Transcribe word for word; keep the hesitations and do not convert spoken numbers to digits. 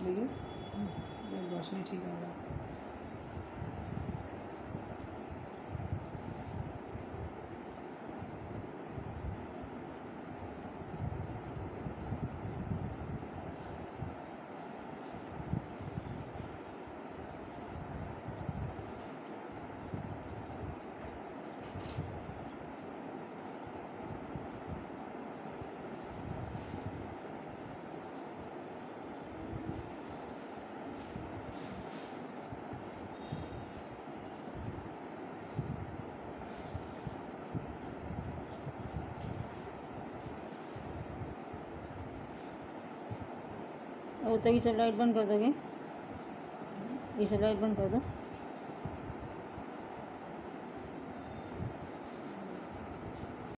देखिए ये रोशनी ठीक आ रहा है। और तो ये सब लाइट बंद कर दोगे, ये सब लाइट बंद कर दो।